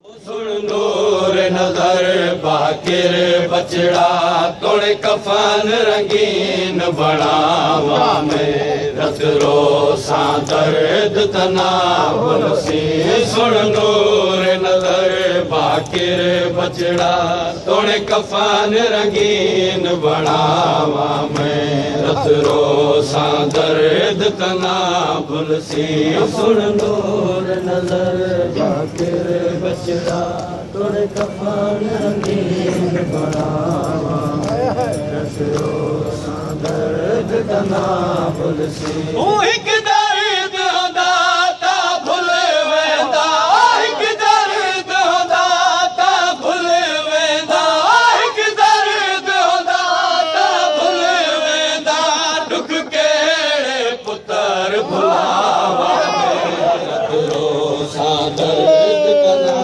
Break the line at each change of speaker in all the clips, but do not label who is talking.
सुन नूर नजर बaqir बचड़ा तोड़े कफन रंगीन बनावा में रत रो सा दर्द तना बुलसी। सुन नूर नजर baqir बचड़ा तोड़े कफन रंगीन बनावा में रत रो सा दर्द तना बुलसी। सुन नूर नजर baqir बचड़ा तोड़े कफन रंगीन बनावा रत रो सा दर्द तना बुलसी। ओ एक दर्द होंदा ता भुल वेंदा, एक दर्द होंदा ता भुल वेंदा, एक दर्द होंदा ता भुल वेंदा। दुख केड़े पुत्र भुलावा रत रो सा दर्द तना।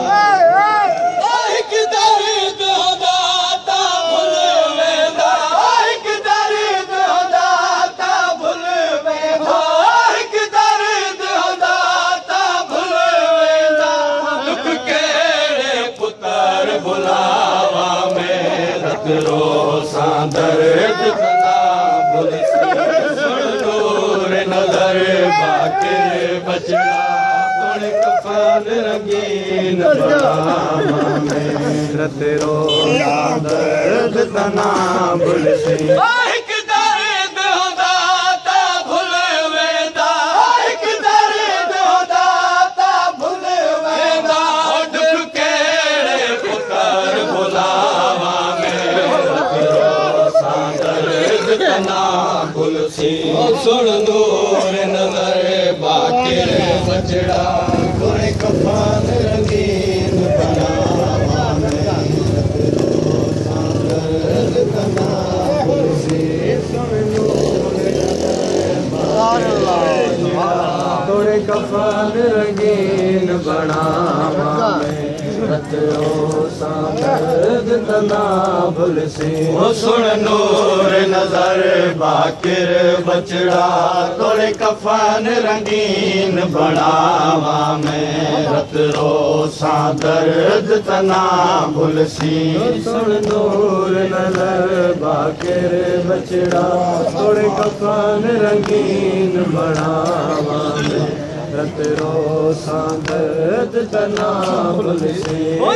एक दर्द होंदा ता भुल वेंदा, एक दर्द होंदा ता भुल वेंदा, एक दर्द होंदा ता भुल वेंदा। दुख केड़े पुत्र भुलावा में रत रो सा दर्द तना बुलसी। सुन नूर नजर baqir बचड़ा तोड़े कफन रंगीन बनावा में रत रो सा दर्द तना बुलसी। एक दर्द होंदा ता भुल वेंदा, एक दर्द होंदा ता भुल वेंदा। दुख केड़े पुत्र भुलावा में रत रो सा दर्द तना बुलसी। सुन नूर नजर baqir बचड़ा तोड़े कफन रंगीन बनावा में रत रो सा दर्द तना बुलसी। सुन नूर नजर तोड़े कफन रंगीन बनावा में रत रो सा दर्द तना बुलसी। सुन नूर नजर baqir बचड़ा तोड़े कफन रंगीन बनावा में रत रो सा दर्द तना बुलसी। सुन नूर नजर baqir बचड़ा तोड़े कफन रंगीन बनावा में रत रो सा दर्द तना बुलसी।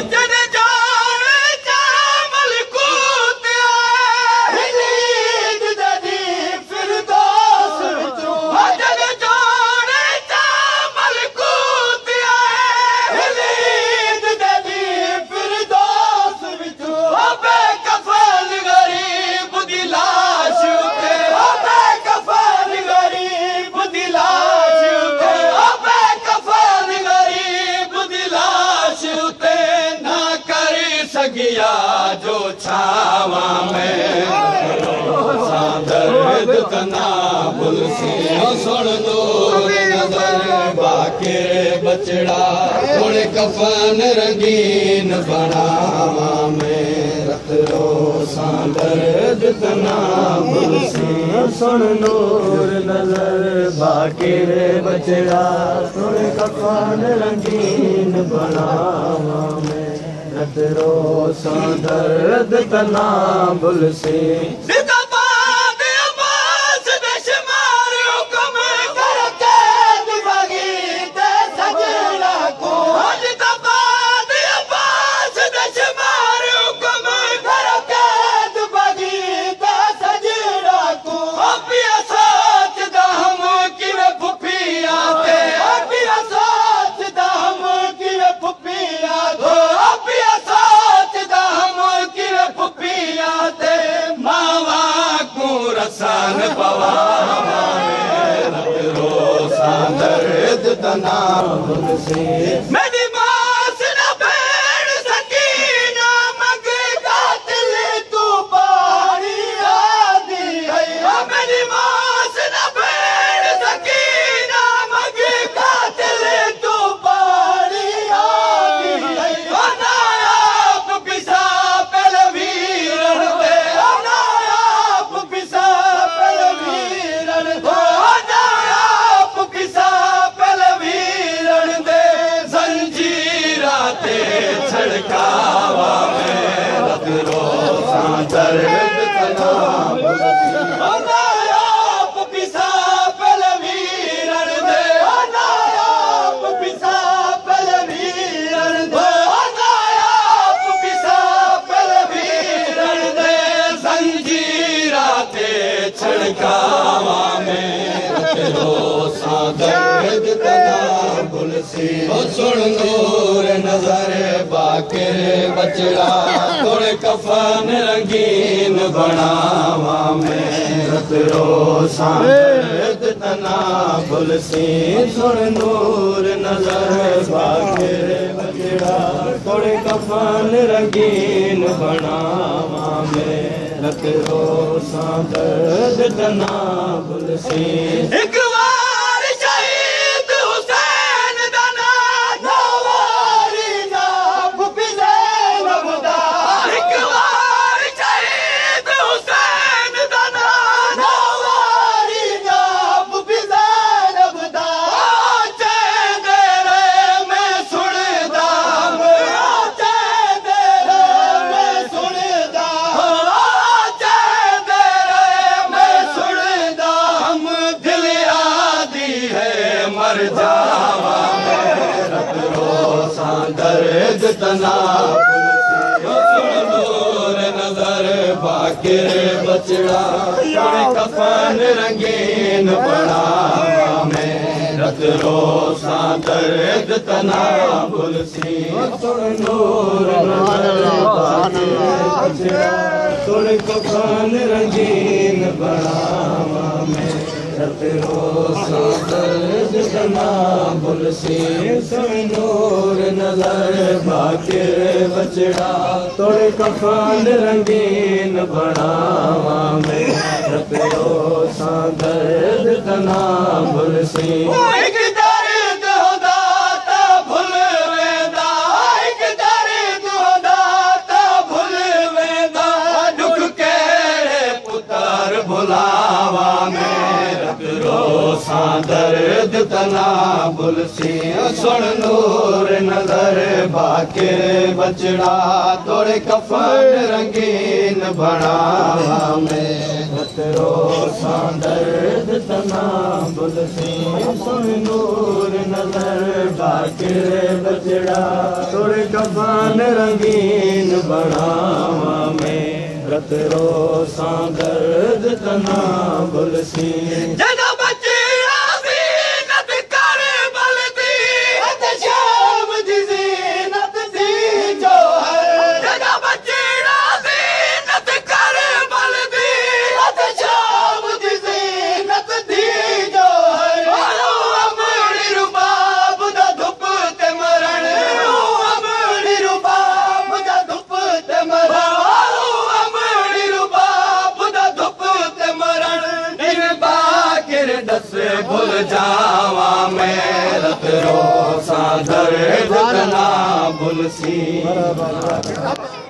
जो छावा में सा दर्द तना बुलसी। सुन नूर नजर baqir बचड़ा तोड़े कफन रंगीन बनावा में रत रो सा दर्द तना बुलसी। सुन नूर नजर baqir बचड़ा तोड़े कफन रंगीन बनावा में रत रो सा दर्द तना बुलसी। सान पवावा में रत रो सा दर्द तना बुलसी। मेरी मास न भेड़ सकीना मग कातिल तू पानी आदि है। मेरी मास न भेड़ सकीना मग कातिल तू पानी आदि है। अनायाप पिसा पलवीर दे, अनायाप पिसा पिसा पलवीर दे। बुलसी सुन नूर नजर बाकिर बचड़ा तोड़े कफन रंगीन बनावा मैं रत रोसा दर्द तना बुलसी सुन नूर नजर बाकिर बचड़ा तोड़े कफन रंगीन बनावा मैं रत रोसा दर्द तना बुलसी एक बार शहीद हुसैन दना नवारी ना भूपी ज़ैनब दा एक बार शहीद हुसैन दना नवारी ना भूपी ज़ैनब दा चेंदे रे मैं सुनदा चेंदे रे मैं सुनदा चेंदे रे मैं सुनदा हम दिल आदी है मर जावा रत रोसा दर्द तना नूर नजर बाकिर बचड़ा तोड़े कफन रंगीन बनावा मैं रत रोसा दर्द तना बुलसी नूर नजर बाकिर बचड़ा तोड़े कफन रंगीन बनावा मैं रत रोसा दर्द तना बुलसी नूर नजर बाकिर बचड़ा तोड़े कफन रंगीन बनावा मैं रत रोसा दर्द तना बुलसी एक दर्द होदा ता भुल वेंदा एक दर्द होदा ता भुल वेंदा दुख केड़े पुत्र भुलावा मैं रोसा दर्द तना बुलसी सुन नूर नजर बाकिर बचड़ा तोड़े कफन रंगीन बनावा मैं रत रोसा दर्द तना बुलसी सुन नूर नजर बाकिर बचड़ा तोड़े कफन रंगीन बनावा मैं रत रोसा दर्द तना बुलसी जना बचड़ा ज़ीनत कर बलदी हथ शाम दी ज़ीनत दी जोहर जना बचड़ा ज़ीनत कर बलदी हथ शाम दी ज़ीनत दी जोहर अमड़ी रुबाब दा धुप ते मरण अमड़ी रुबाब दा धुप ते मरण दस भुल जावा मैं रत रोसा दर्द तना बुलसी